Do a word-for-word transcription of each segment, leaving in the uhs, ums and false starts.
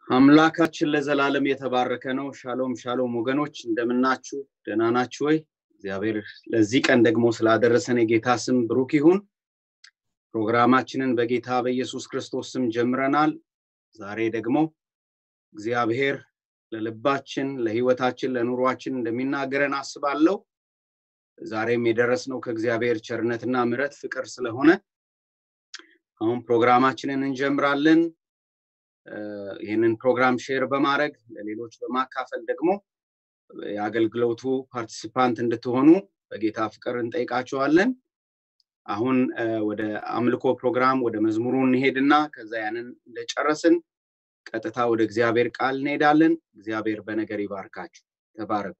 አምላካችን ለዘላለም የተባረከ ነው። ሻሎም ሻሎም ወገኖች እንደምናችሁ ደህና ናችሁ ወይ? እግዚአብሔር ለዚህ ቀን ደግሞ ስላደረሰን የጌታ ስም ብሩክ ይሁን። ፕሮግራማችንን በጌታ በኢየሱስ ክርስቶስ ስም ጀምረናል። ዛሬ ደግሞ እግዚአብሔር ለልባችን ለህይወታችን ለኑሯችን እንደሚናገረን አስባለሁ። ዛሬም የደረስነው ከእግዚአብሔር ቸርነትና ምሕረት ፍቅር ስለሆነ አሁን ፕሮግራማችንን እንጀምራለን። ይሄንን ፕሮግራም ሼር በማድረግ ለሌሎች በማካፈል ደግሞ የአገልግሎቱ ፓርቲሲፓንት እንድትሆኑ በጌታ ፍቅር እንጠይቃችኋለን። አሁን ወደ አምልኮ ፕሮግራም ወደ መዝሙሩ እንሄድና ከዛ ያንን እንደጨረስን ቀጥታ ወደ እግዚአብሔር ቃል እንሄዳለን። እግዚአብሔር በነገር ይባርካችሁ። ተባረኩ።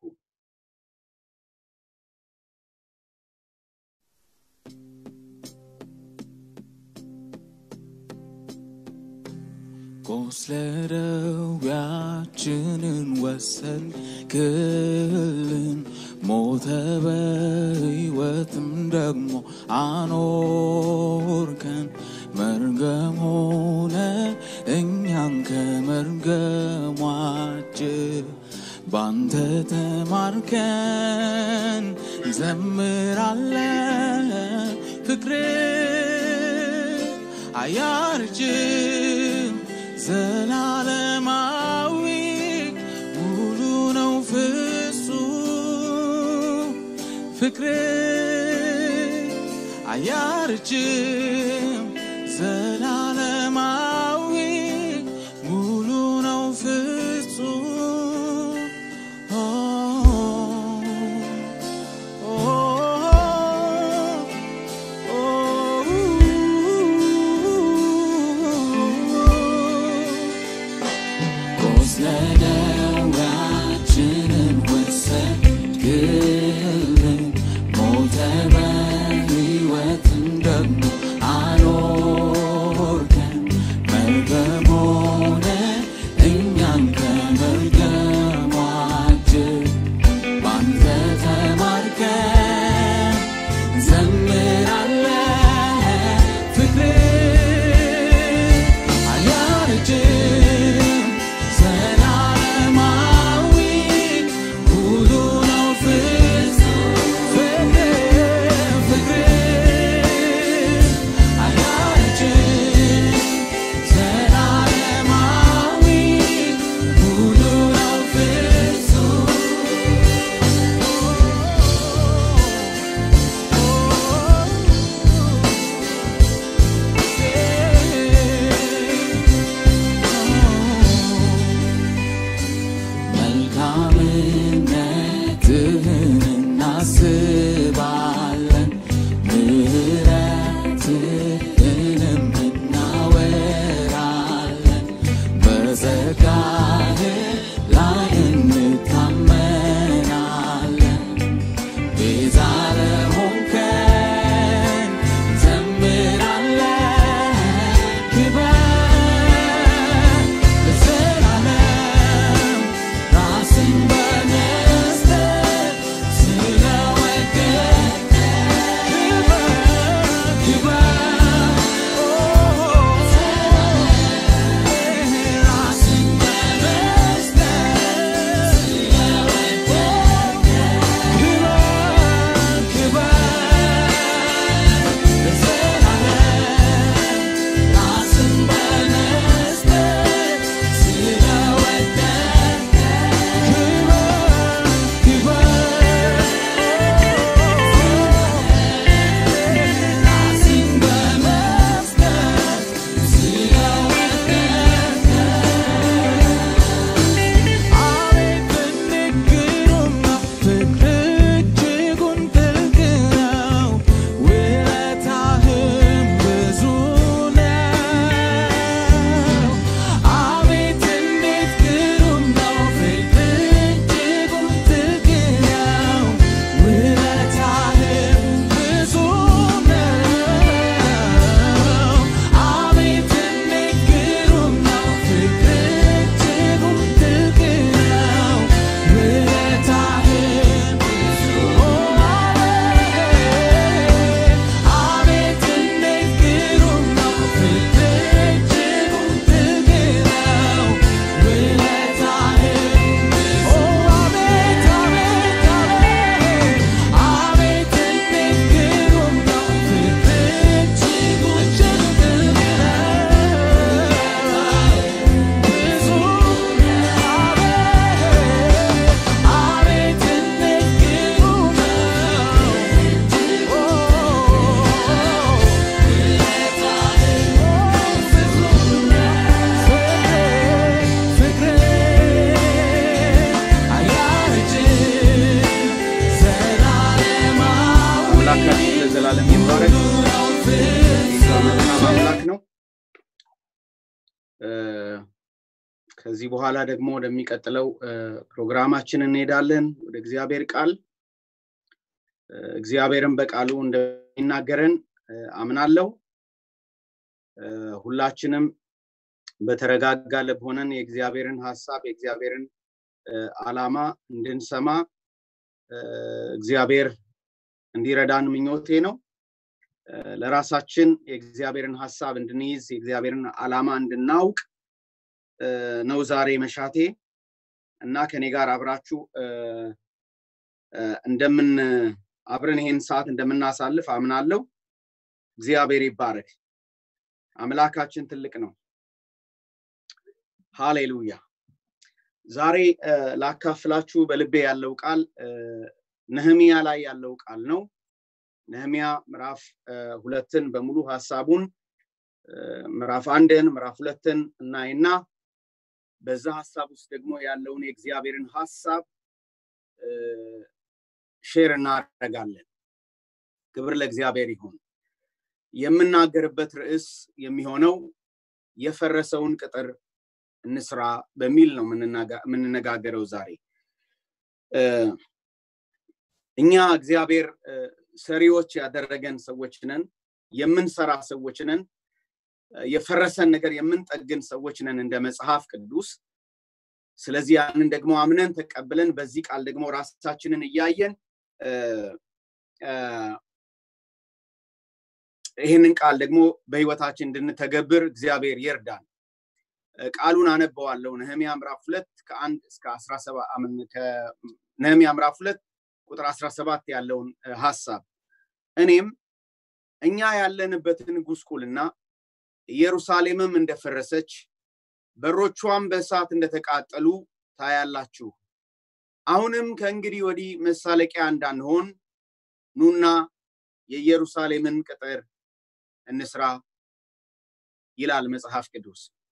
ቆስለደውያችንን ወሰድክልን ሞተ በሕይወትም ደግሞ አኖርከን መርገም ሆነ እኛን ከመርገሟችን ባንተ ተማርከን እንዘምራለን ፍቅር አያርጅም ዘላለማዊ ሙሉ ነው ፍጹም ፍቅር አያርጅም ዘላለማዊ ሙሉ ነው ፍጹም ቆስለደውያችንን ወሰድክልን ሞተ በሕይወትም ደግሞ አኖርከን አምላክ ነው ከዚህ በኋላ ደግሞ ወደሚቀጥለው ፕሮግራማችን እንሄዳለን ወደ እግዚአብሔር ቃል እግዚአብሔርን በቃሉ እንደሚናገረን አምናለሁ ሁላችንም በተረጋጋ ልብ ሆነን የእግዚአብሔርን ሐሳብ የእግዚአብሔርን ዓላማ እንድንሰማ እግዚአብሔር እንዲረዳን ምኞቴ ነው ለራሳችን የእግዚአብሔርን ሐሳብ እንድንይዝ የእግዚአብሔርን ዓላማ እንድናውቅ ነው ዛሬ መሻቴ እና ከኔ ጋር አብራችሁ እንደምን አብረን ይሄን ሰዓት እንደምናሳልፍ አምናለሁ እግዚአብሔር ይባረክ አምላካችን ትልቅ ነው ሃሌሉያ ዛሬ ላካፍላችሁ በልቤ ያለው ቃል ነህምያ ላይ ያለው ቃል ነው ነህምያ ምዕራፍ ሁለትን በሙሉ ሐሳቡን ምዕራፍ አንድን ምዕራፍ ሁለትን እናይና በዛ ሐሳብ ውስጥ ደግሞ ያለውን የእግዚአብሔርን ሐሳብ ሼር እናደርጋለን ክብር ለእግዚአብሔር ይሁን የምናገርበት ርዕስ የሚሆነው የፈረሰውን ቅጥር እንስራ በሚል ነው ምንነጋገረው ዛሬ እኛ እግዚአብሔር ሰሪዎች ያደረገን ሰዎች ነን የምንሰራ ሰዎች ነን የፈረሰን ነገር የምንጠግን ሰዎች ነን እንደ መጽሐፍ ቅዱስ ስለዚህ ያንን ደግሞ አምነን ተቀበለን በዚህ ቃል ደግሞ ራሳችንን ያያየን ይሄንን ቃል ደግሞ በህይወታችን እንድንተገብር እግዚአብሔር ይርዳን ቃሉን አነበዋለሁ ነህምያ ምዕራፍ ሁለት ከአንድ እስከ አስራ ሰባት አምን ከነህምያ ምዕራፍ ሁለት ቁጥር አስራ ሰባት ያለውን ሐሳብ እኔም እኛ ያለንበትን ጉስቁልና ኢየሩሳሌምም እንደፈረሰች በሮቿም በእሳት እንደተቃጠሉ ታያላችሁ አሁንም ከእንግዲህ ወዲህ መሳለቂያ እንዳንሆን ኑና የኢየሩሳሌምን ቅጥር እንስራ ይላል መጽሐፍ ቅዱስ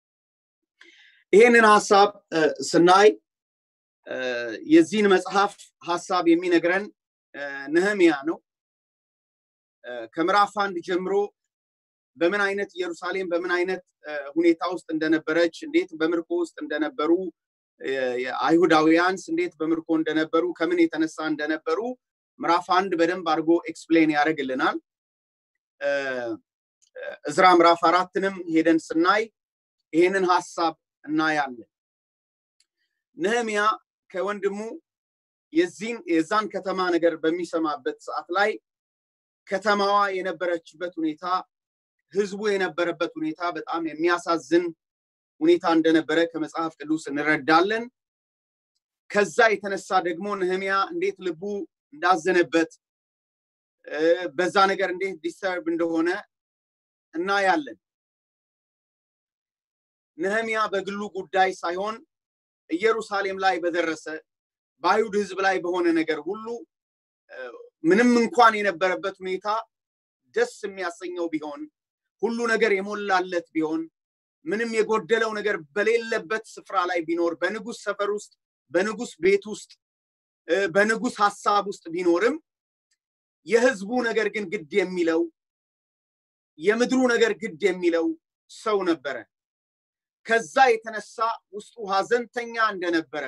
ይሄንን ሐሳብ ስናይ የዚህን መጽሐፍ ሐሳብ የሚነግረን ነህምያ ነው ከምዕራፍ አንድ ጀምሮ በምን አይነት ኢየሩሳሌም በምን አይነት ሁኔታ ውስጥ እንደነበረች እንዴት በምርኮ ውስጥ እንደነበሩ አይሁዳውያንስ እንዴት በምርኮ እንደነበሩ ከምን የተነሳ እንደነበሩ ምዕራፍ አንድ በደንብ አድርጎ ኤክስፕሌን ያደርግልናል እዝራ ምዕራፍ አራትንም ሄደን ስናይ ይሄንን ሐሳብ እናያለን ነህምያ ከወንድሙ የዚህን የዛን ከተማ ነገር በሚሰማበት ሰዓት ላይ ከተማዋ የነበረችበት ሁኔታ ህዝቡ የነበረበት ሁኔታ በጣም የሚያሳዝን ሁኔታ እንደነበረ ከመጽሐፍ ቅዱስ እንረዳለን ከዛ የተነሳ ደግሞ ነህምያ እንዴት ልቡ እንዳዘነበት በዛ ነገር እንዴት ዲስተርብ እንደሆነ እናያለን ነህምያ በግሉ ጉዳይ ሳይሆን ኢየሩሳሌም ላይ በደረሰ በአይሁድ ህዝብ ላይ በሆነ ነገር ሁሉ ምንም እንኳን የነበረበት ሁኔታ ደስ የሚያሰኘው ቢሆን ሁሉ ነገር የሞላለት ቢሆን ምንም የጎደለው ነገር በሌለበት ስፍራ ላይ ቢኖር በንጉስ ሰፈር ውስጥ በንጉስ ቤት ውስጥ በንጉስ ሐሳብ ውስጥ ቢኖርም የህዝቡ ነገር ግን ግድ የሚለው የምድሩ ነገር ግድ የሚለው ሰው ነበረ ከዛ የተነሳ ውስጡ ሐዘንተኛ እንደነበረ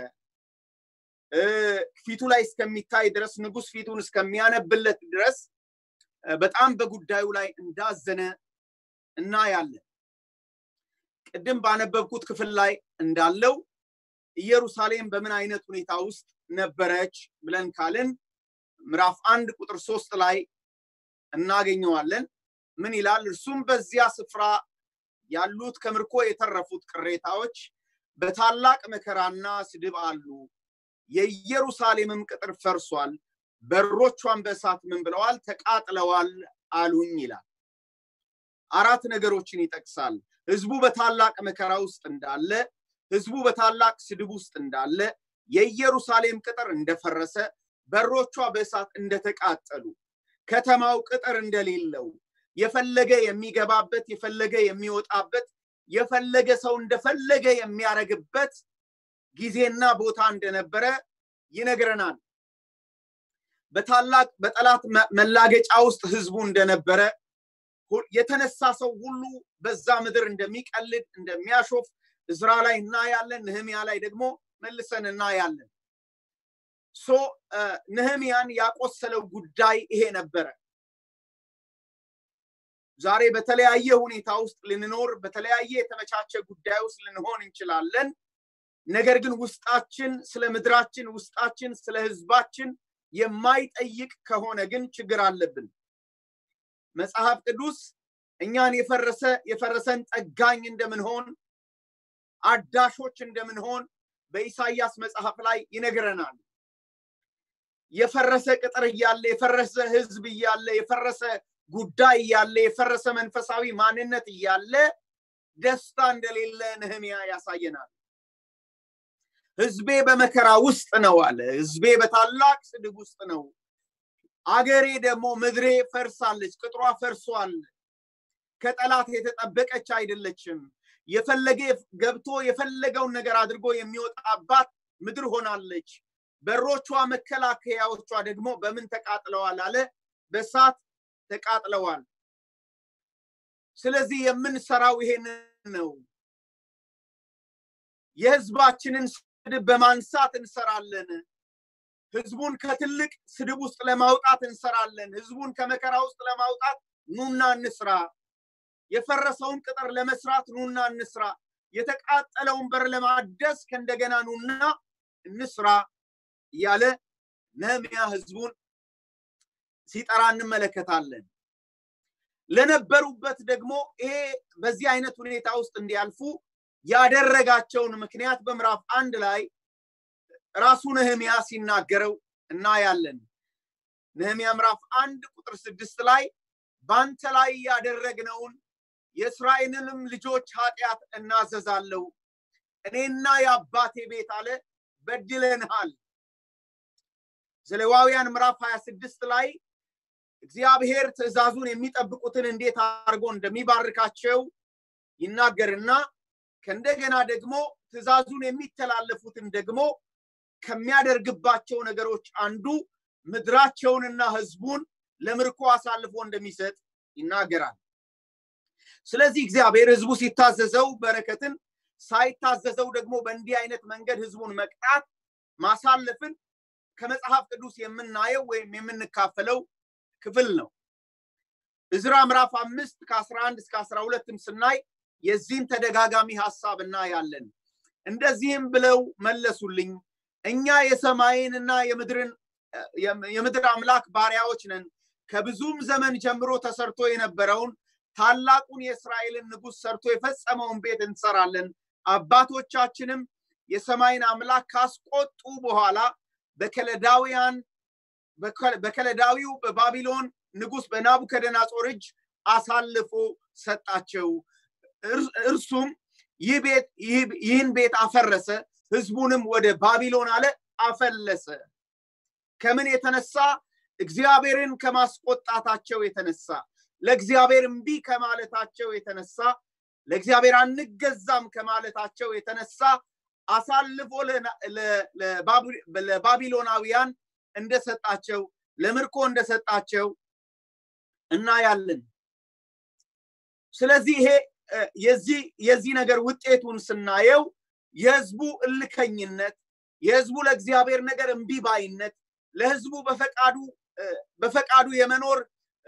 ፊቱ ላይ እስከሚታይ ድረስ ንጉስ ፊቱን እስከሚያነብለት ድረስ በጣም በጉዳዩ ላይ እንዳዘነ እናያለን ቅድም ባነበብኩት ክፍል ላይ እንዳለው ኢየሩሳሌም በምን አይነት ሁኔታ ውስጥ ነበረች ብለን ካልን ምዕራፍ አንድ ቁጥር ሶስት ላይ እናገኘዋለን ምን ይላል እርሱም በዚያ ስፍራ ያሉት ከምርኮ የተረፉት ቅሬታዎች በታላቅ መከራና ስድብ አሉ የኢየሩሳሌምም ቅጥር ፈርሷል በሮቿም በእሳት ምን ብለዋል ተቃጥለዋል አሉኝ ይላል አራት ነገሮችን ይጠቅሳል ህዝቡ በታላቅ መከራ ውስጥ እንዳለ ህዝቡ በታላቅ ስድብ ውስጥ እንዳለ የኢየሩሳሌም ቅጥር እንደፈረሰ በሮቿ በእሳት እንደተቃጠሉ ከተማው ቅጥር እንደሌለው የፈለገ የሚገባበት የፈለገ የሚወጣበት የፈለገ ሰው እንደፈለገ የሚያረግበት ጊዜና ቦታ እንደነበረ ይነግረናል በታላቅ በጠላት መላገጫ ውስጥ ህዝቡ እንደነበረ የተነሳ ሰው ሁሉ በዛ ምድር እንደሚቀልድ እንደሚያሾፍ እዝራ ላይ እናያለን ነህምያ ላይ ደግሞ መልሰን እናያለን ሶ ነህምያን ያቆሰለው ጉዳይ ይሄ ነበር ዛሬ በተለያየ ሁኔታ ውስጥ ልንኖር በተለያየ የተመቻቸ ጉዳይ ውስጥ ልንሆን እንችላለን ነገር ግን ውስጣችን ስለ ምድራችን ውስጣችን ስለ ህዝባችን የማይጠይቅ ከሆነ ግን ችግር አለብን መጽሐፍ ቅዱስ እኛን የፈረሰ የፈረሰን ጠጋኝ እንደምንሆን አዳሾች እንደምንሆን በኢሳይያስ መጽሐፍ ላይ ይነግረናል የፈረሰ ቅጥር ያለ የፈረሰ ህዝብ ያለ የፈረሰ ጉዳይ ያለ የፈረሰ መንፈሳዊ ማንነት ያለ ደስታ እንደሌለ ነህምያ ያሳየናል ህዝቤ በመከራ ውስጥ ነው አለ ህዝቤ በታላቅ ስድብ ውስጥ ነው አገሬ ደግሞ ምድሬ ፈርሳለች ቅጥሯ ፈርሷል ከጠላት የተጠበቀች አይደለችም የፈለገ ገብቶ የፈለገውን ነገር አድርጎ የሚወጣባት ምድር ሆናለች በሮቿ መከላከያዎቿ ደግሞ በምን ተቃጥለዋል አለ በሳት ተቃጥለዋል ስለዚህ የምንሰራው ይሄንን ነው የህዝባችንን ስድብ በማንሳት እንሰራለን ህዝቡን ከትልቅ ስድብ ውስጥ ለማውጣት እንሰራለን ህዝቡን ከመከራ ውስጥ ለማውጣት ኑና እንስራ የፈረሰውን ቅጥር ለመስራት ኑና እንስራ የተቃጠለውን በር ለማደስ ከእንደገና ኑና እንስራ ያለ ነህምያ ህዝቡን ሲጠራ እንመለከታለን ለነበሩበት ደግሞ ይሄ በዚህ አይነት ሁኔታ ውስጥ እንዲያልፉ ያደረጋቸውን ምክንያት በምዕራፍ አንድ ላይ ራሱ ነህምያ ሲናገረው እናያለን ነህምያ ምዕራፍ አንድ ቁጥር ስድስት ላይ ባንተ ላይ ያደረግነውን የእስራኤልንም ልጆች ኃጢያት እናዘዛለው እኔና የአባቴ ቤት አለ በድለንሃል ዘሌዋውያን ምዕራፍ ሃያ ስድስት ላይ እግዚአብሔር ትእዛዙን የሚጠብቁትን እንዴት አድርጎ እንደሚባርካቸው ይናገርና ከእንደገና ደግሞ ትእዛዙን የሚተላለፉትን ደግሞ ከሚያደርግባቸው ነገሮች አንዱ ምድራቸውንና ህዝቡን ለምርኮ አሳልፎ እንደሚሰጥ ይናገራል ስለዚህ እግዚአብሔር ህዝቡ ሲታዘዘው በረከትን ሳይታዘዘው ደግሞ በእንዲህ አይነት መንገድ ህዝቡን መቅጣት ማሳለፍን ከመጽሐፍ ቅዱስ የምናየው ወይም የምንካፈለው ክፍል ነው እዝራ ምዕራፍ አምስት ከአስራ አንድ እስከ አስራ ሁለት ስናይ የዚህን ተደጋጋሚ ሐሳብ እናያለን እንደዚህም ብለው መለሱልኝ እኛ የሰማይንና የምድርን የምድር አምላክ ባሪያዎች ነን ከብዙም ዘመን ጀምሮ ተሰርቶ የነበረውን ታላቁን የእስራኤልን ንጉስ ሰርቶ የፈጸመውን ቤት እንሰራለን አባቶቻችንም የሰማይን አምላክ ካስቆጡ በኋላ በከለዳውያን በከለዳዊው በባቢሎን ንጉስ በናቡከደነጾር እጅ አሳልፎ ሰጣቸው እርሱም ይህ ቤት ይህን ቤት አፈረሰ ህዝቡንም ወደ ባቢሎን አለ አፈለሰ ከምን የተነሳ እግዚአብሔርን ከማስቆጣታቸው የተነሳ ለእግዚአብሔር እምቢ ከማለታቸው የተነሳ ለእግዚአብሔር አንገዛም ከማለታቸው የተነሳ አሳልፎ ለባቢሎናውያን እንደሰጣቸው ለምርኮ እንደሰጣቸው እናያለን ስለዚህ ይሄ የዚህ የዚህ ነገር ውጤቱን ስናየው የህዝቡ እልከኝነት የህዝቡ ለእግዚአብሔር ነገር እምቢ ባይነት ለህዝቡ በፈቃዱ በፈቃዱ የመኖር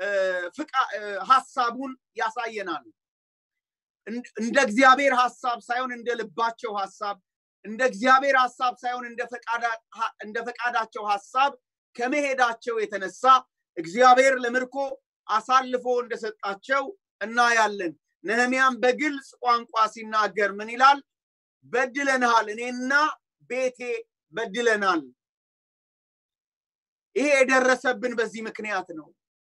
ሐሳቡን ያሳየናል እንደ እግዚአብሔር ሐሳብ ሳይሆን እንደ ልባቸው ሐሳብ እንደ እግዚአብሔር ሐሳብ ሳይሆን እንደ ፈቃዳ እንደ ፈቃዳቸው ሐሳብ ከመሄዳቸው የተነሳ እግዚአብሔር ለምርኮ አሳልፎ እንደሰጣቸው እናያለን ነህምያም በግልጽ ቋንቋ ሲናገር ምን ይላል በድለናል እኔና ቤቴ በድለናል ይሄ የደረሰብን በዚህ ምክንያት ነው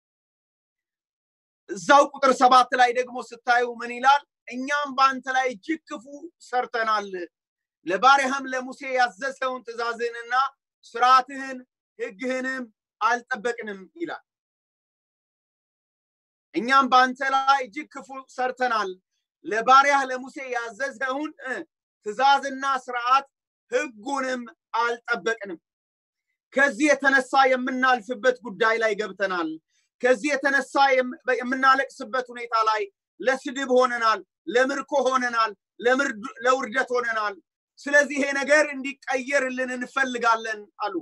እዛው ቁጥር ሰባት ላይ ደግሞ ስታዩ ምን ይላል እኛም ባንተ ላይ እጅግ ክፉ ሰርተናል ለባሪያህም ለሙሴ ያዘዘውን ትእዛዝህንና ሥርዓትህን ሕግህንም አልጠበቅንም ይላል እኛም ባንተ ላይ እጅግ ክፉ ሰርተናል ለባሪያህ ለሙሴ ያዘዘውን ትእዛዝና ሥርዓት ሕጉንም አልጠበቅንም ከዚህ የተነሳ የምናልፍበት ጉዳይ ላይ ገብተናል ከዚህ የተነሳ የምናለቅስበት ሁኔታ ላይ ለስድብ ሆነናል ለምርኮ ሆነናል ለውርደት ሆነናል ስለዚህ ይሄ ነገር እንዲቀየርልን እንፈልጋለን አሉ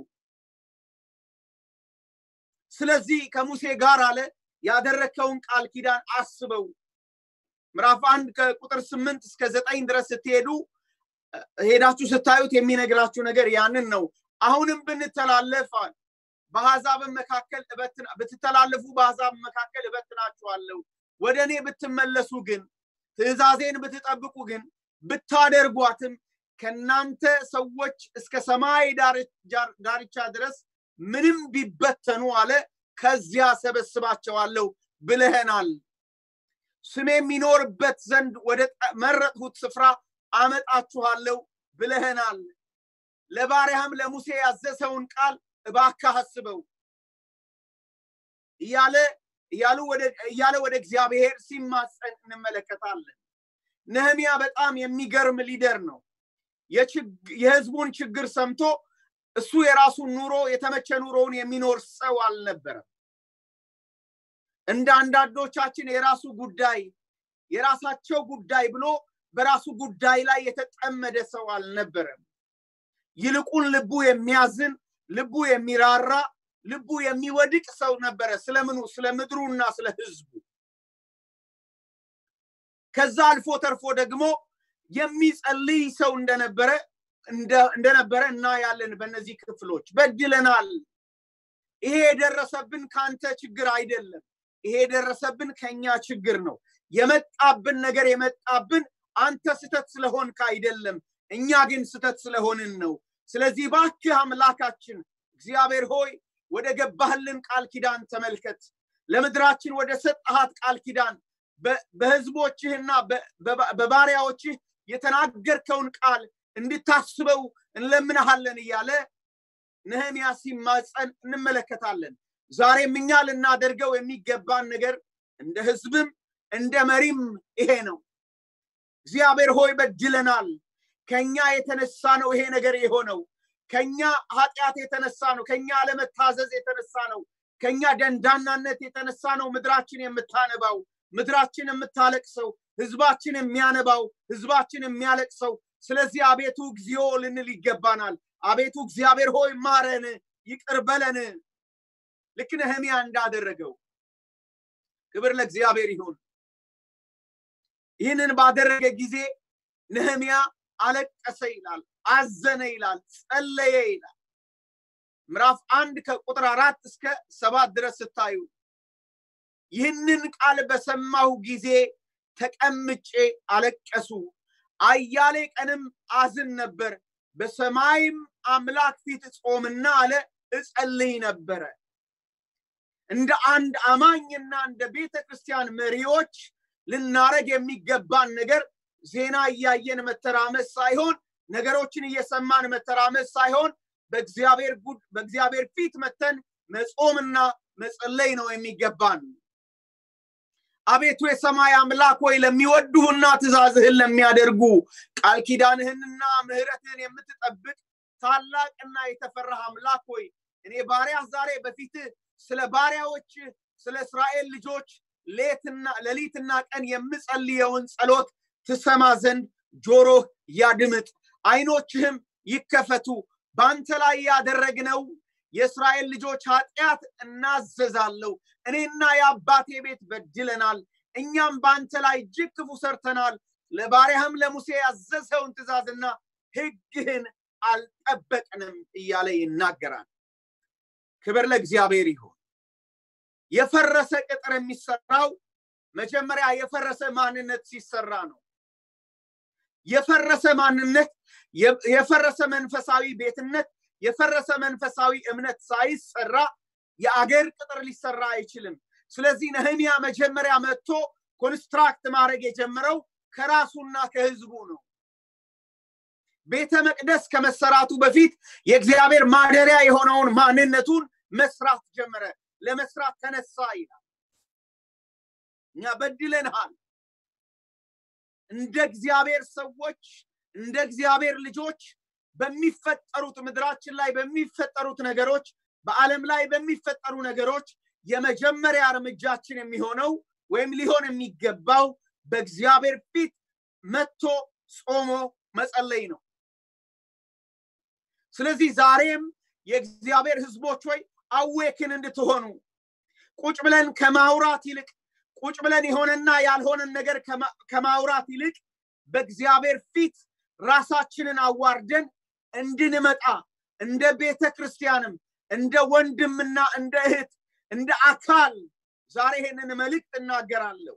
ስለዚህ ከሙሴ ጋር አለ ያደረከውን ቃል ኪዳን አስበው ምዕራፍ አንድ ከቁጥር ስምንት እስከ ዘጠኝ ድረስ ስትሄዱ ሄዳችሁ ስታዩት የሚነግራችሁ ነገር ያንን ነው አሁንም ብንተላለፍ በአሕዛብ መካከል እበትና ብትተላለፉ በአሕዛብ መካከል እበትናችኋለሁ ወደኔ ብትመለሱ ግን ትእዛዜን ብትጠብቁ ግን ብታደርጓትም ከናንተ ሰዎች እስከ ሰማይ ዳርቻ ድረስ ምንም ቢበተኑ አለ ከዚያ ሰበስባቸዋለሁ ብለህናል ስሜ የሚኖርበት ዘንድ ወደ መረጥሁት ስፍራ አመጣችኋለሁ ብለህናል ለባሪያም ለሙሴ ያዘዘውን ቃል እባክህ አስበው ይያለ ይያሉ ወደ ይያለ ወደ እግዚአብሔር ሲማጸን እንመለከታለን ነህምያ በጣም የሚገርም ሊደር ነው የህዝቡን ችግር ሰምቶ እሱ የራሱን ኑሮ የተመቸ ኑሮውን የሚኖር ሰው አልነበረም እንደ አንዳንዶቻችን የራሱ ጉዳይ የራሳቸው ጉዳይ ብሎ በራሱ ጉዳይ ላይ የተጠመደ ሰው አልነበረም ይልቁን ልቡ የሚያዝን ልቡ የሚራራ ልቡ የሚወድቅ ሰው ነበረ ስለምኑ ስለምድሩና ስለህዝቡ ከዛ አልፎ ተርፎ ደግሞ የሚጸልይ ሰው እንደነበረ እንደነበረ እና ያለን በእነዚህ ክፍሎች በድለናል ይሄ የደረሰብን ካንተ ችግር አይደለም ይሄ የደረሰብን ከኛ ችግር ነው የመጣብን ነገር የመጣብን አንተ ስተት ስለሆንክ አይደለም እኛ ግን ስተት ስለሆንን ነው ስለዚህ ባክህ አምላካችን እግዚአብሔር ሆይ ወደ ገባህልን ቃል ኪዳን ተመልከት ለምድራችን ወደ ሰጣሃት ቃል ኪዳን በህዝቦችህና በባሪያዎችህ የተናገርከውን ቃል እንድታስበው እንለምንሃለን ይያለ ነህምያ ሲማጸን እንመለከታለን ዛሬም እኛ ልናደርገው የሚገባን ነገር እንደ ህዝብም እንደ መሪም ይሄ ነው እግዚአብሔር ሆይ በድለናል ከኛ የተነሳ ነው ይሄ ነገር የሆነው ከኛ ኃጢአት የተነሳ ነው ከኛ አለመታዘዝ የተነሳ ነው ከኛ ደንዳናነት የተነሳ ነው ምድራችን የምታነባው ምድራችን የምታለቅሰው ህዝባችን የሚያነባው ህዝባችን የሚያለቅሰው ስለዚህ አቤቱ እግዚኦ ልንል ይገባናል አቤቱ እግዚአብሔር ሆይ ማረን ይቅር በለን ልክ ነህምያ እንዳደረገው ክብር ለእግዚአብሔር ይሁን ይህንን ባደረገ ጊዜ ነህምያ አለቀሰ ይላል አዘነ ይላል ጸለየ ይላል ምዕራፍ አንድ ከቁጥር አራት እስከ ሰባት ድረስ ታዩ ይህንን ቃል በሰማሁ ጊዜ ተቀምጬ አለቀሱ አያሌ ቀንም አዝን ነበር በሰማይም አምላክ ፊት ጾምና አለ እጸልይ ነበር እንደ አንድ አማኝና እንደ ቤተክርስቲያን መሪዎች ልናረግ የሚገባን ነገር ዜና ያየን መተራመስ ሳይሆን ነገሮችን እየሰማን መተራመስ ሳይሆን በእግዚአብሔር ጉድ በእግዚአብሔር ፊት መተን መጾምና መጸለይ ነው የሚገባን አቤቱ የሰማይ አምላክ ሆይ ለሚወዱህና ትእዛዝህን ለሚያደርጉ ቃል ኪዳንህንና ምህረትህን የምትጠብቅ ታላቅና የተፈራህ አምላክ ሆይ እኔ ባሪያ ዛሬ በፊት ስለ ባሪያዎች ስለ እስራኤል ልጆች ሌትና ለሊትና ቀን የምጸልየውን ጸሎት ትሰማ ዘንድ ጆሮህ ያድምጥ አይኖችህም ይከፈቱ ባንተ ላይ ያደረግነው የእስራኤል ልጆች ኃጢአት እናዘዛለው እኔና ያባቴ ቤት በድለናል እኛም ባንተ ላይ እጅግ ክፉ ሰርተናል ለባሪያህም ለሙሴ ያዘዘውን ትእዛዝና ሕግህን አልጠበቅንም እያለ ይናገራል ክብር ለእግዚአብሔር ይሁን የፈረሰ ቅጥር የሚሰራው መጀመሪያ የፈረሰ ማንነት ሲሰራ ነው የፈረሰ ማንነት የፈረሰ መንፈሳዊ ቤትነት የፈረሰ መንፈሳዊ እምነት ሳይሰራ የአገር ቅጥር ሊሰራ አይችልም ስለዚህ ነህምያ መጀመሪያ መጥቶ ኮንስትራክት ማድረግ የጀመረው ከራሱና ከህዝቡ ነው ቤተ መቅደስ ከመሰራቱ በፊት የእግዚአብሔር ማደሪያ የሆነውን ማንነቱን መስራት ጀመረ ለመስራት ተነሳ ይላል እኛ በድለናል እንደ እግዚአብሔር ሰዎች እንደ እግዚአብሔር ልጆች በሚፈጠሩት ምድራችን ላይ በሚፈጠሩት ነገሮች በዓለም ላይ በሚፈጠሩ ነገሮች የመጀመሪያ እርምጃችን የሚሆነው ወይም ሊሆን የሚገባው በእግዚአብሔር ፊት መጥቶ ጾሞ መጸለይ ነው ስለዚህ ዛሬም የእግዚአብሔር ሕዝቦች ሆይ አዌክን እንድትሆኑ ቁጭ ብለን ከማውራት ይልቅ ቁጭ ብለን የሆነና ያልሆነን ነገር ከማውራት ይልቅ በእግዚአብሔር ፊት ራሳችንን አዋርደን እንድንመጣ እንደ ቤተክርስቲያንም እንደ ወንድምና እንደ እህት እንደ አካል ዛሬ ይሄንን መልእክት እናገራለሁ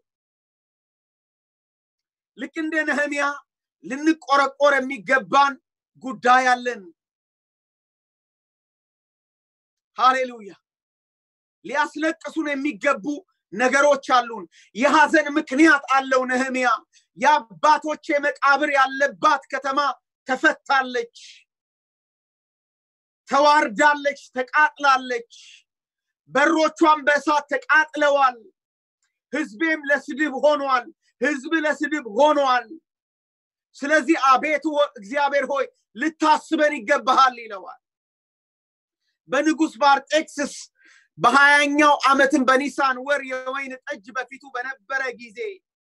ልክ እንደ ነህምያ ልንቆረቆር የሚገባን ጉዳይ አለን ሃሌሉያ ሊያስለቅሱን የሚገቡ ነገሮች አሉን የሐዘን ምክንያት አለው ነህምያ ያባቶች መቃብር ያለባት ከተማ ተፈታለች ተዋርዳለች ተቃጥላለች በሮቿን በእሳት ተቃጥለዋል ሕዝቤም ለስድብ ሆኗል ሕዝብ ለስድብ ሆኗል ስለዚህ አቤቱ እግዚአብሔር ሆይ ልታስበን ይገባሃል ይለዋል በንጉስ ባርጤክስስ በሃያኛው ዓመትን በኒሳን ወር የወይን ጠጅ በፊቱ በነበረ ጊዜ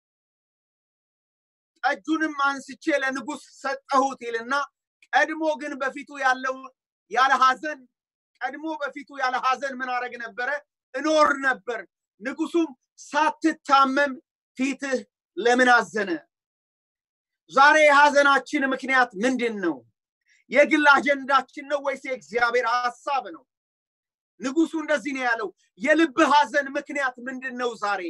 ጠጁንም አንስቼ ለንጉስ ሰጠሁት ይልና ቀድሞ ግን በፊቱ ያለው ያለ ሐዘን ቀድሞ በፊቱ ያለ ሐዘን ምን አረግ ነበር እኖር ነበር ንጉሱም ሳትታመም ፊትህ ለምን አዘነ ዛሬ ሐዘናችን ምክንያት ምንድነው የግል አጀንዳችን ነው ወይስ የእግዚአብሔር ሐሳብ ነው ንጉሱ እንደዚህ ነው ያለው የልብ ሐዘን ምክንያት ምንድነው ዛሬ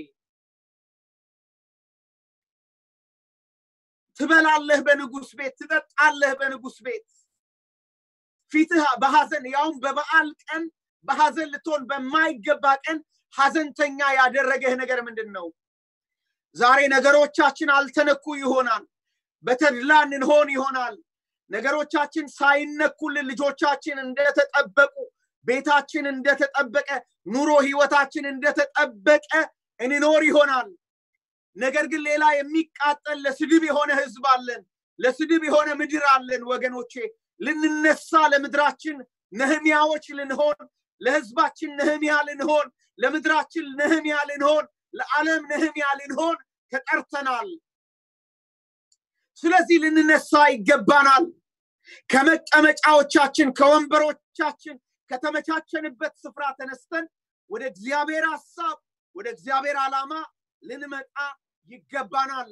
ትበላለህ በንጉስ ቤት ትጠጣለህ በንጉስ ቤት ፊትህ በሐዘን ያውም በበዓል ቀን በሐዘን ልትሆን በማይገባ ቀን ሐዘንተኛ ያደረገህ ነገር ምንድነው ዛሬ ነገሮቻችን አልተነኩ ይሆናል በተድላ እንሆን ይሆናል ነገሮቻችን ሳይነኩልን ልጆቻችን እንደተጠበቁ ቤታችን እንደተጠበቀ ኑሮ ህይወታችን እንደተጠበቀ እንኖር ይሆናል ነገር ግን ሌላ የሚቃጠል ለስድብ የሆነ ህዝብ አለን ለስድብ የሆነ ምድር አለን ወገኖቼ ልንነሳ ለምድራችን ነህምያዎች ልንሆን ለህዝባችን ነህምያ ልንሆን ለምድራችን ነህምያ ልንሆን ለዓለም ነህምያ ልንሆን ተጠርተናል ስለዚህ ልንነሳ ይገባናል ከመቀመጫዎቻችን ከወንበሮቻችን ከተመቻቸንበት ስፍራ ተነስተን ወደ እግዚአብሔር ሐሳብ ወደ እግዚአብሔር ዓላማ ልንመጣ ይገባናል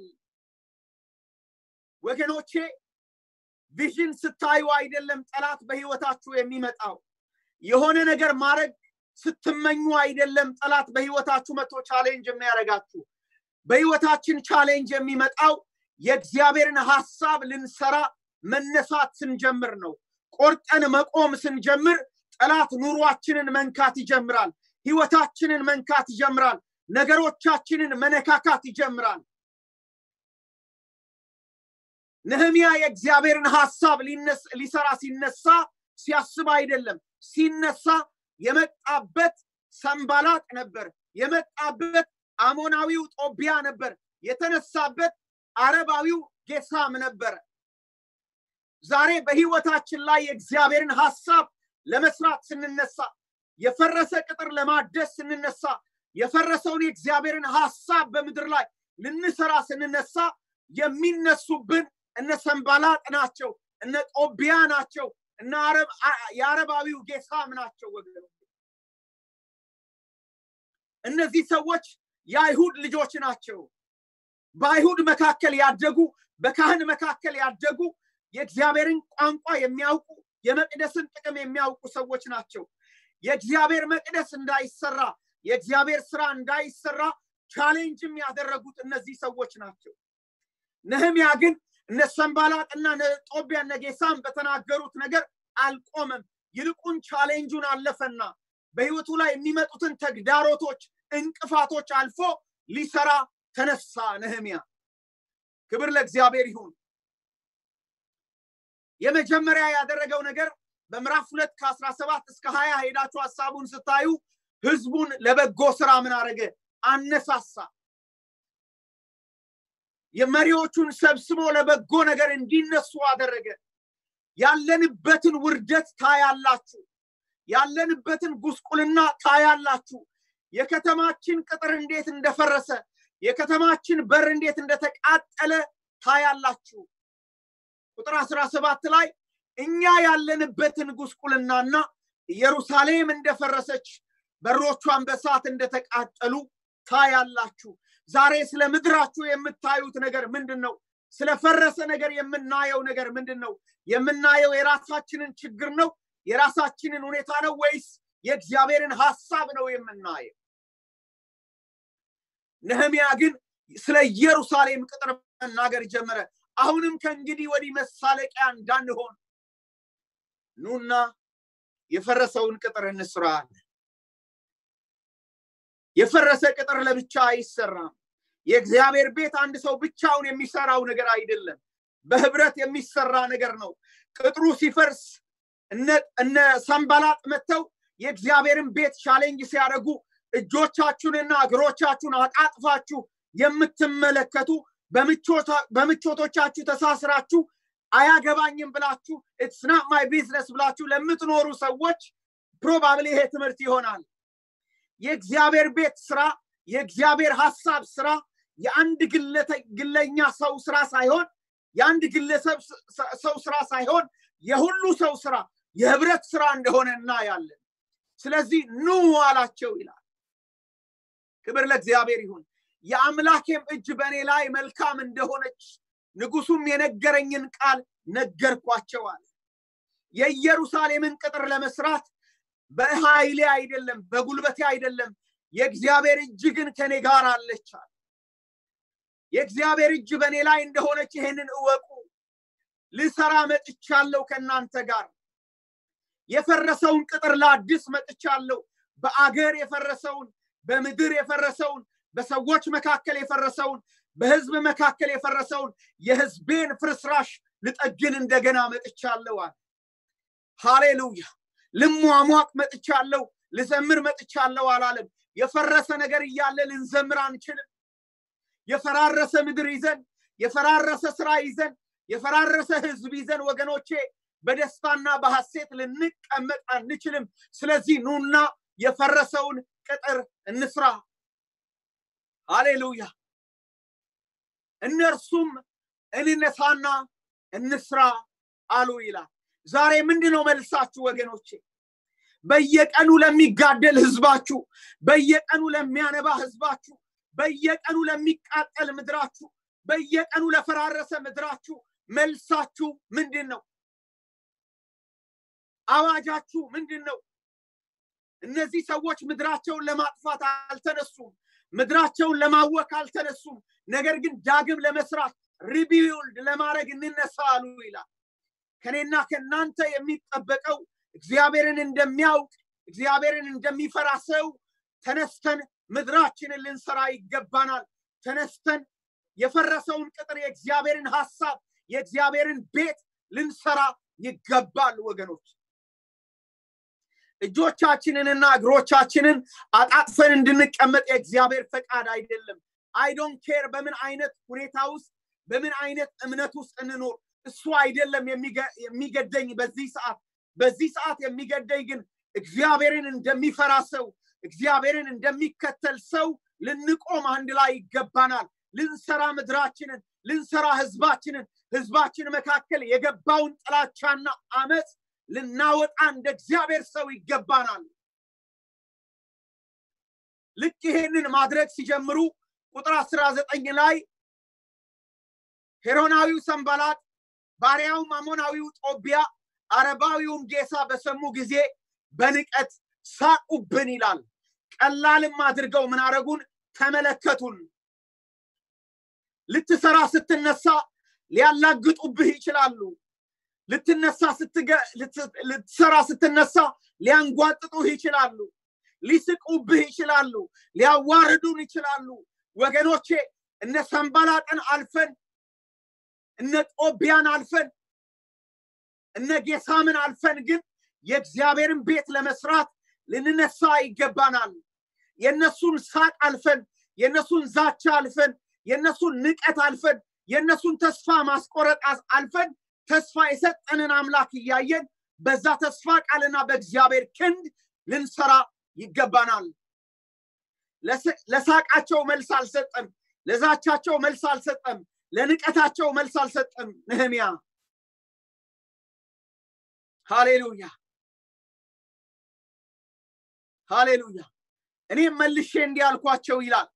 ወገኖቼ ቪዥን ስታዩ አይደለም ጠላት በህይወታችሁ የሚመጣው የሆነ ነገር ማረግ ስትመኙ አይደለም ጠላት በህይወታችሁ መጥቶ ቻሌንጅ የሚያረጋችሁ በህይወታችን ቻሌንጅ የሚመጣው የእግዚአብሔርን ሐሳብ ልንሰራ መነሳት ስንጀምር ነው ቆርጠን መቆም ስንጀምር ጠላት ኑሯችንን መንካት ይጀምራል ህይወታችንን መንካት ይጀምራል ነገሮቻችንን መነካካት ይጀምራል ነህምያ የእግዚአብሔርን ሐሳብ ሊሰራ ሲነሳ ሲያስብ አይደለም ሲነሳ የመጣበት ሰንባላጥ ነበር የመጣበት አሞናዊው ጦቢያ ነበር የተነሳበት አረባዊው ጌሳም ነበር ዛሬ በህይወታችን ላይ የእግዚአብሔርን ሐሳብ ለመስራት ስንነሳ የፈረሰ ቅጥር ለማደስ ስንነሳ የፈረሰውን የእግዚአብሔርን ሐሳብ በመድር ላይ ልንሰራ ስንነሳ የሚነሱብን እነ ሰንባላጥ ናቸው እነ ጦቢያ ናቸው እነ አረብ ያረባዊው ጌሳም ናቸው ወገኖች እነዚህ ሰዎች የአይሁድ ልጆች ናቸው በአይሁድ መካከል ያደጉ በካህን መካከል ያደጉ የእግዚአብሔርን ቋንቋ የሚያውቁ የመቅደስን ጥቅም የሚያውቁ ሰዎች ናቸው የእግዚአብሔር መቅደስ እንዳይሰራ የእግዚአብሔር ስራ እንዳይሰራ ቻሌንጅም ያደረጉት እነዚህ ሰዎች ናቸው ነህምያ ግን እነ ሰንባላጥና ጦቢያና ጌሳም በተናገሩት ነገር አልቆመም ይልቁን ቻሌንጁን አለፈና በህይወቱ ላይ የሚመጡትን ተግዳሮቶች እንቅፋቶች አልፎ ሊሰራ ተነሳ ነህምያ ክብር ለእግዚአብሔር ይሁን የመጀመሪያ ያደረገው ነገር በምዕራፍ ሁለት ከአስራ ሰባት እስከ ሃያ ሄዳችሁ ሐሳቡን ስታዩ ህዝቡን ለበጎ ስራ ምን አረገ አነሳሳ የመሪዎቹን ሰብስቦ ለበጎ ነገር እንዲነሱ አደረገ ያለንበትን ውርደት ታያላችሁ ያለንበትን ጉስቁልና ታያላችሁ የከተማችን ቅጥር እንዴት እንደፈረሰ የከተማችን በር እንዴት እንደተቃጠለ ታያላችሁ ቁጥር አስራ ሰባት ላይ እኛ ያለንበትን ጉስቁልናና ኢየሩሳሌም እንደፈረሰች በሮቿን በእሳት እንደተቃጠሉ ታያላችሁ ዛሬ ስለ ምድራችሁ የምታዩት ነገር ምንድነው ስለፈረሰ ነገር የምናየው ነገር ምንድነው የምናየው የራሳችንን ችግር ነው የራሳችንን ሁኔታ ነው ወይስ የእግዚአብሔርን ሐሳብ ነው የምናየው ነህምያ ግን ስለ ኢየሩሳሌም ቅጥር መናገር ጀመረ አሁንም ከእንግዲህ ወዲህ መሳለቂያ እንዳንሆን ኑና የፈረሰውን ቅጥር እንስራ የፈረሰ ቅጥር ለብቻ አይሰራም የእግዚአብሔር ቤት አንድ ሰው ብቻውን የሚሰራው ነገር አይደለም በህብረት የሚሰራ ነገር ነው ቅጥሩ ሲፈርስ እነ እነ ሰንባላጥ መተው የእግዚአብሔርን ቤት ቻሌንጅ ሲያደርጉ እጆቻችሁንና እግሮቻችሁን አጣጥፋችሁ የምትመለከቱ በምቾታ በምቾቶቻችሁ ተሳስራችሁ አያገባኝም ብላችሁ it's not my business ብላችሁ ለምትኖሩ ሰዎች probably ይሄ ትምህርት ይሆናል የእግዚአብሔር ቤት ስራ የእግዚአብሔር ሐሳብ ስራ የአንድ ግለኛ ሰው ስራ ሳይሆን የአንድ ግለሰብ ሰው ስራ ሳይሆን የሁሉ ሰው ስራ የህብረት ስራ እንደሆነ እናያለን ስለዚህ ኑ አላቸው ይላል ክብር ለእግዚአብሔር ይሁን የአምላኬም እጅ በኔ ላይ መልካም እንደሆነች ንጉሱም የነገረኝን ቃል ነገርኳቸው አለ የኢየሩሳሌምን ቅጥር ለመስራት በኃይሌ አይደለም በጉልበቴ አይደለም የእግዚአብሔር እጅ ግን ከኔ ጋር አለች አለ የእግዚአብሔር እጅ በኔ ላይ እንደሆነች ይሄንን እወቁ ልሰራ መጥቻለሁ ከናንተ ጋር የፈረሰውን ቅጥር ለአዲስ መጥቻለሁ በአገር የፈረሰውን በምድር የፈረሰውን በሰዎች መካከል የፈረሰውን በህዝብ መካከል የፈረሰውን የህዝቤን ፍርስራሽ ልጠግን እንደገና መጥቻለሁ አለ ሃሌሉያ ልሟሟቅ መጥቻለሁ ልዘምር መጥቻለሁ አላለም የፈረሰ ነገር እያለ ልንዘምር አንችልም የፈራረሰ ምድር ይዘን የፈራረሰ ስራ ይዘን የፈራረሰ ህዝብ ይዘን ወገኖቼ በደስታና በሐሴት ልንቀመጥ አንችልም ስለዚህ ኑና የፈረሰውን ቅጥር እንስራ ሃሌሉያ እነርሱም እንነሳና እንስራ አሉ ይላል ዛሬ ምንድነው መልሳችሁ ወገኖቼ በየቀኑ ለሚጋደል ህዝባችሁ በየቀኑ ለሚያነባ ህዝባችሁ በየቀኑ ለሚቃጠል ምድራችሁ በየቀኑ ለፈራረሰ ምድራችሁ መልሳችሁ ምንድነው አዋጃችሁ ምንድነው እነዚህ ሰዎች ምድራቸውን ለማጥፋት አልተነሱም ምድራቸውን ለማወክ አልተነሱም ነገር ግን ዳግም ለመስራት ሪቢልድ ለማድረግ እንነሳሉ ይላል ከኔና ከናንተ የሚጠበቀው እግዚአብሔርን እንደሚያውቅ እግዚአብሔርን እንደሚፈራ ሰው ተነስተን ምድራችንን ልንሰራ ይገባናል ተነስተን የፈረሰውን ቅጥር የእግዚአብሔርን ሐሳብ የእግዚአብሔርን ቤት ልንሰራ ይገባል ወገኖች እጆቻችንንና እግሮቻችንን አጣጥፈን እንድንቀመጥ የእግዚአብሔር ፈቃድ አይደለም I don't care በምን አይነት ሁኔታ ውስጥ በምን አይነት እምነት ውስጥ እንኖር እሱ አይደለም የሚገደኝ በዚህ ሰዓት በዚህ ሰዓት የሚገደኝ ግን እግዚአብሔርን እንደሚፈራ ሰው እግዚአብሔርን እንደሚከተል ሰው ልንቆም አንድ ላይ ይገባናል ልንሰራ ምድራችንን ልንሰራ ህዝባችንን ህዝባችን መካከል የገባውን ጥላቻና አመጽ ልናወጣ እንደ እግዚአብሔር ሰው ይገባናል ልክ ይሄንን ማድረግ ሲጀምሩ ቁጥር አስራ ዘጠኝ ላይ ሄሮናዊው ሰንባላጥ ባሪያው አሞናዊው ጦቢያ አረባዊውም ጌሳ በሰሙ ጊዜ በንቀት ሳቁብን ይላል ቀላልም አድርገው ምን አረጉን ተመለከቱን ልትሰራ ስትነሳ ሊያላግጡብህ ይችላሉ ልትነሳ ስትገ ልትሰራ ስትነሳ ሊያንጓጥጡህ ይችላሉ ሊስቁብህ ይችላሉ ሊያዋርዱን ይችላሉ ወገኖቼ እነ ሰንባላጥን አልፈን እነ ጦቢያን አልፈን እነ ጌሳምን አልፈን ግን የእግዚአብሔርን ቤት ለመስራት ልንነሳ ይገባናል የነሱን ሳቅ አልፈን የነሱን ዛቻ አልፈን የነሱን ንቀት አልፈን የነሱን ተስፋ ማስቆረጥ አልፈን ተስፋ የሰጠንን አምላክ ያያየን በዛ ተስፋ ቃልና በእግዚአብሔር ክንድ ልንሰራ ይገባናል ለሳቃቸው መልስ አልሰጠም ለዛቻቸው መልስ አልሰጠም ለንቀታቸው መልስ አልሰጠም ነህምያ ሃሌሉያ ሃሌሉያ እኔ መልሼ እንዲያልኳቸው ይላል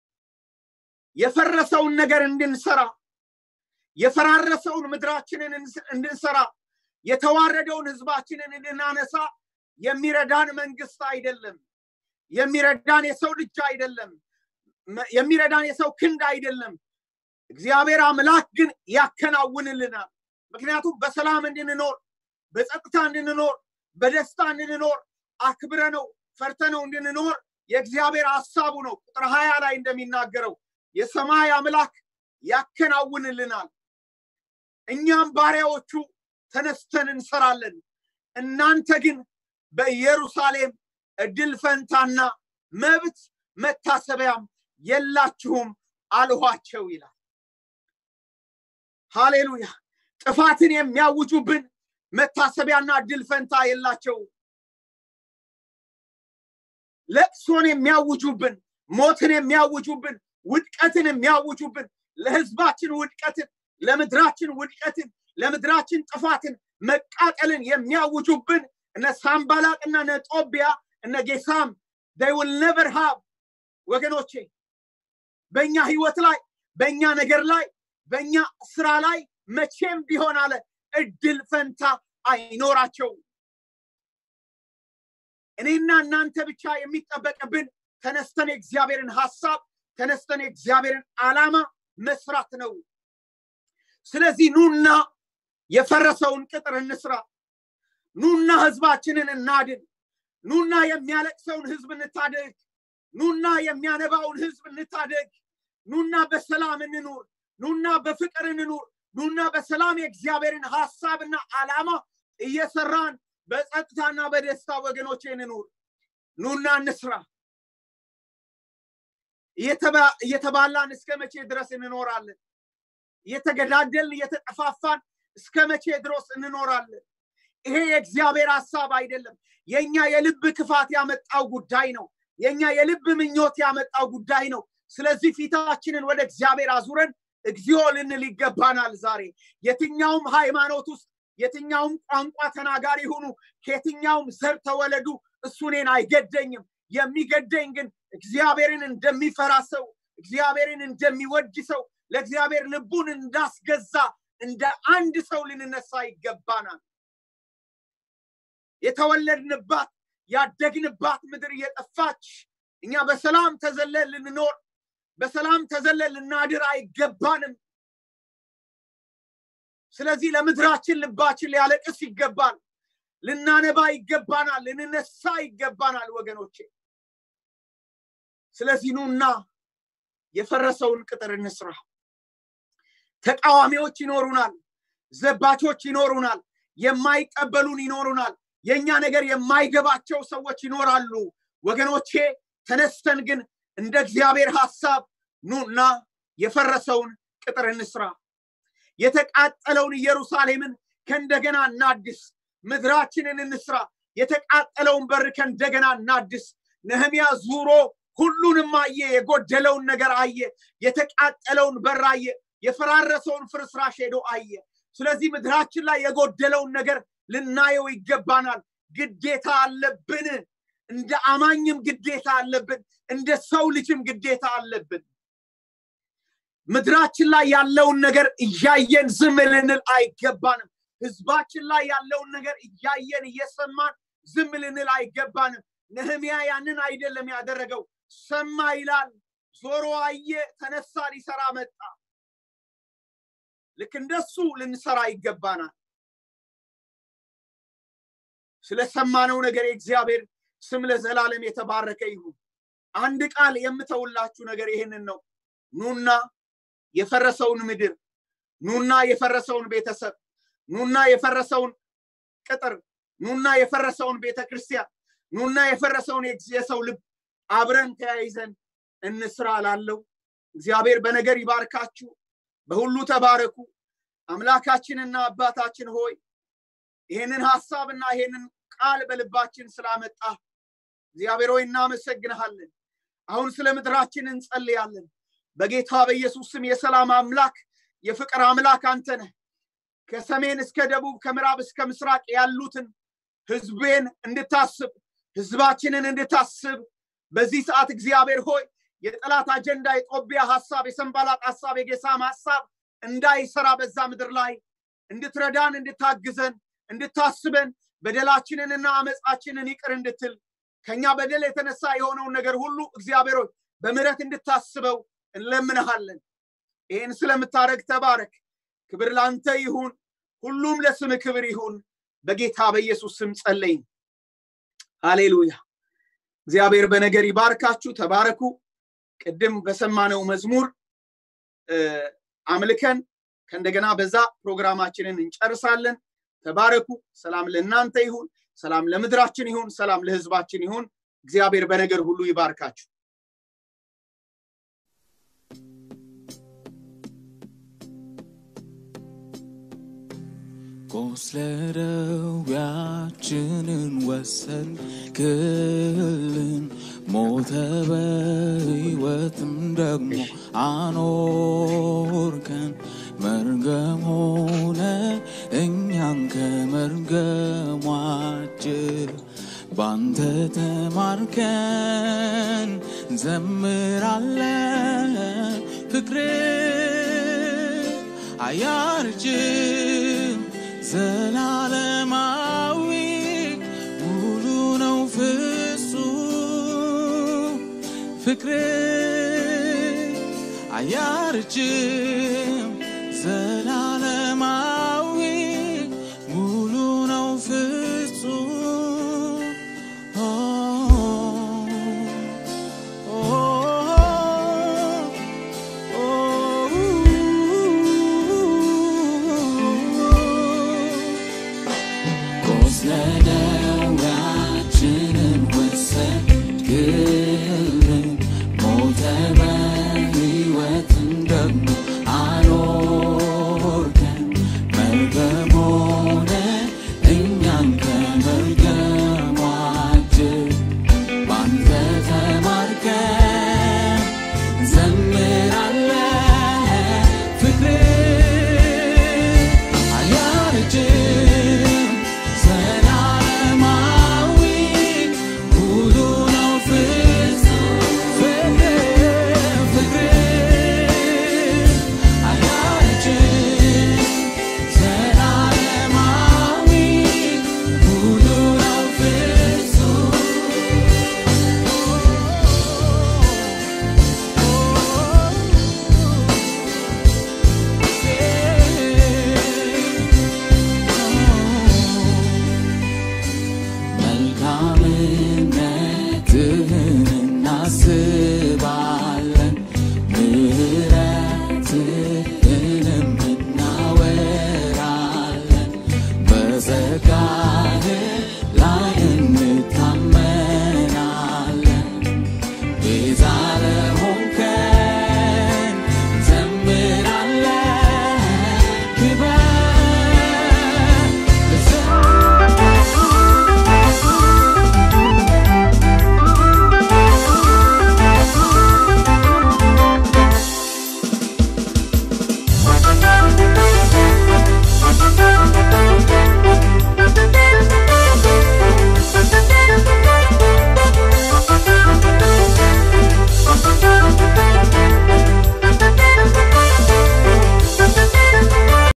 የፈረሰውን ነገር እንድንሰራ የፈራረሰውን ምድራችንን እንድንሰራ የተዋረደውን ህዝባችንን እንድናነሳ የሚረዳን መንግስት አይደለም የሚረዳን የሰው ልጅ አይደለም የሚረዳን የሰው ክንድ አይደለም እግዚአብሔር አምላክ ግን ያከናውንልናል ምክንያቱም በሰላም እንድንኖር በጸጥታ እንድንኖር በደስታ እንድንኖር አክብረነው ፈርተነው እንድንኖር የእግዚአብሔር ሐሳቡ ነው ቁጥር ሃያ ላይ እንደሚናገረው የሰማይ አምላክ ያከናውንልናል እኛም ባሪያዎቹ ተነስተን እንሰራለን እናንተ ግን በኢየሩሳሌም እድል ፈንታና መብት መታሰቢያም የላችሁም አልኋቸው ይላል ሃሌሉያ ጥፋትን የሚያውጁብን መታሰቢያና እድል ፈንታ የላቸው ለቅሶን የሚያውጁብን ሞትን የሚያውጁብን ውድቀትን የሚያውጁብን ለህዝባችን ውድቀትን ለምድራችን ውድቀትን ለምድራችን ጥፋትን መቃጠልን የሚያውጁብን እነ ሳምባላቅና ነጦቢያ እነ ጌሳም they will never have ወገኖቼ በእኛ ህይወት ላይ በእኛ ነገር ላይ በእኛ ስራ ላይ መቼም ቢሆን አለ እድል ፈንታ አይኖራቸው እኔና እናንተ ብቻ የሚጠበቅብን ተነስተን እግዚአብሔርን ሐሳብ ተነስተን እግዚአብሔርን ዓላማ መስራት ነው ስለዚህ ኑና የፈረሰውን ቅጥር እንስራ ኑና ህዝባችንን እናድን ኑና የሚያለቅሰውን ህዝብ እንታደግ ኑና የሚያነባውን ህዝብ እንታደግ ኑና በሰላም እንኑር ኑና በፍቅር እንኑር ኑና በሰላም የእግዚአብሔርን ሐሳብና ዓላማ እየሰራን በጸጥታና በደስታ ወገኖቼ እንኑር ኑና እንስራ እየተባላን እስከ መቼ ድረስ እንኖራለን እየተገዳደልን እየተጠፋፋን እስከ መቼ ድረስ እንኖራለን ይሄ የእግዚአብሔር ሐሳብ አይደለም የኛ የልብ ክፋት ያመጣው ጉዳይ ነው የኛ የልብ ምኞት ያመጣው ጉዳይ ነው ስለዚህ ፊታችንን ወደ እግዚአብሔር አዙረን እግዚኦ ልንል ይገባናል ዛሬ የትኛውም ሃይማኖት ውስጥ የትኛውም ቋንቋ ተናጋሪ ሆኑ ከየትኛውም ዘር ተወለዱ እሱኔን አይገደኝም የሚገደኝ ግን እግዚአብሔርን እንደሚፈራ ሰው እግዚአብሔርን እንደሚወድ ሰው ለእግዚአብሔር ልቡን እንዳስገዛ እንደ አንድ ሰው ልንነሳ ይገባናል የተወለድንባት ያደግንባት ምድር እየጠፋች እኛ በሰላም ተዘለል ልንኖር በሰላም ተዘለል ልናድር አይገባንም ስለዚህ ለምድራችን ልባችን ሊያለቅስ ይገባል ልናነባ ይገባናል ልንነሳ ይገባናል ወገኖቼ ስለዚህ ኑና የፈረሰውን ቅጥር እንስራ ተቃዋሚዎች ይኖሩናል ዘባቾች ይኖሩናል የማይቀበሉን ይኖሩናል የኛ ነገር የማይገባቸው ሰዎች ይኖራሉ ወገኖቼ ተነስተን ግን እንደ እግዚአብሔር ሐሳብ ኑና የፈረሰውን ቅጥር እንስራ የተቃጠለውን ኢየሩሳሌምን ከእንደገና እናድስ ምድራችንን እንስራ የተቃጠለውን በር ከእንደገና እናድስ ነህምያ ዙሮ ሁሉንም አየ የጎደለውን ነገር አየ የተቃጠለውን በር አየ የፈራረሰውን ፍርስራሽ ሄዶ አየ ስለዚህ ምድራችን ላይ የጎደለውን ነገር ልናየው ይገባናል ግዴታ አለብን እንደ አማኝም ግዴታ አለብን እንደ ሰው ልጅም ግዴታ አለብን ምድራችን ላይ ያለውን ነገር እያየን ዝም ልንል አይገባንም ህዝባችን ላይ ያለውን ነገር እያየን እየሰማን ዝም ልንል አይገባንም ነህምያ ያንን አይደለም ያደረገው ሰማ ይላል ዞሮ አየ ተነሳ ሊሰራ መጣ ልክ እንደሱ ልንሰራ ይገባናል ስለሰማነው ነገር እግዚአብሔር ስም ለዘላለም የተባረከ ይሁን አንድ ቃል የምተውላችሁ ነገር ይሄንን ነው ኑና የፈረሰውን ምድር ኑና የፈረሰውን ቤተሰብ ኑና የፈረሰውን ቅጥር ኑና የፈረሰውን ቤተክርስቲያን ኑና የፈረሰውን የሰው ልብ አብረን ተያይዘን እንስራ ላለው እግዚአብሔር በነገር ይባርካችሁ በሁሉ ተባረኩ አምላካችንና አባታችን ሆይ ይሄንን ሐሳብና ይሄንን ቃል በልባችን ስላመጣ እግዚአብሔር ሆይ እናመሰግንሃለን አሁን ስለ ምድራችን እንጸልያለን በጌታ በኢየሱስ ስም የሰላም አምላክ የፍቅር አምላክ አንተ ነህ ከሰሜን እስከ ደቡብ ከምዕራብ እስከ ምስራቅ ያሉትን ህዝቤን እንድታስብ ህዝባችንን እንድታስብ በዚህ ሰዓት እግዚአብሔር ሆይ የጠላት አጀንዳ የጦቢያ ሐሳብ የሰንባላጥ ሐሳብ የጌሳም ሐሳብ እንዳይሰራ በዛ ምድር ላይ እንድትረዳን እንድታግዘን እንድታስበን በደላችንንና አመጻችንን ይቅር እንድትል ከኛ በደል የተነሳ የሆነው ነገር ሁሉ እግዚአብሔር ሆይ በምህረት እንድታስበው እንለምንሃለን ይሄን ስለምታረግ ተባረክ ክብር ላንተ ይሁን ሁሉም ለስም ክብር ይሁን በጌታ በኢየሱስ ስም ጸልይን ሃሌሉያ እግዚአብሔር በነገር ይባርካችሁ ተባረኩ ቀደም በሰማነው መዝሙር አምልከን ከእንደገና በዛ ፕሮግራማችንን እንጨርሳለን ተባረኩ ሰላም ለእናንተ ይሁን ሰላም ለምድራችን ይሁን ሰላም ለህዝባችን ይሁን እግዚአብሔር በነገር ሁሉ ይባርካችሁ ቆስለደውያችንን ወሰድክልን ሞተ በሕይወትም ደግሞ አኖርከን መርገም ሆነ እኛን ከመርገሟችን ባንተ ተማርከን ዘምራለን ፍቅር አያርጅም ዘላለማዊ ሙሉ ነው ፍጹም ፍቅር አያርጅም